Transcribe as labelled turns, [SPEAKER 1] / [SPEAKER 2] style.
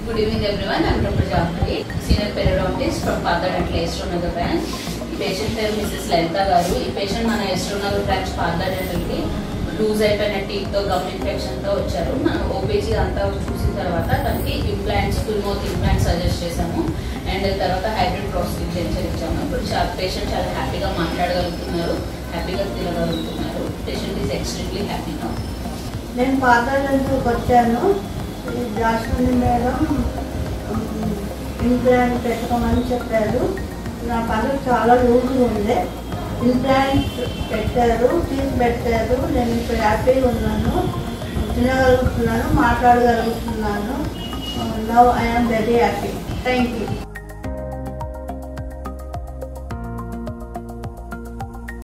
[SPEAKER 1] Good evening everyone, I am Dr. Jafari, senior periodontist from Partha Dental Estronagar branch. ఈ patient పేరు Mrs Lalitha గారు. ఈ patient మన Estronagar branch Partha dental కి loose అయిపోయిన టీత్ తో గమ్ ఇన్ఫెక్షన్ తో వచ్చారు. మనం ఓపీజీ అంతా చూసిన తర్వాత తనకి implants, full mouth implants suggest చేసాము అండ్ తర్వాత హైబ్రిడ్ ప్రాస్థెటిక్ డెంచర్ ఇచ్చాము. ఇప్పుడు పేషెంట్ చాలా హ్యాపీగా మాట్లాడగలుగుతున్నారు, హ్యాపీగా తినగలుగుతున్నారు. Patient is extremely happy now.
[SPEAKER 2] నేను పార్థా డెంటల్కి వచ్చాను. జాస్మిన్ మేడం ఇంప్లాంట్ పెట్టుకోమని చెప్పారు. నా పనులు చాలా లూజ్గా ఉండే. ఇంప్లాంట్ పెట్టారు, పెట్టారు. నేను ఇప్పుడు హ్యాపీగా ఉన్నాను, తినగలుగుతున్నాను, మాట్లాడగలుగుతున్నాను. Now I am very happy. Thank you.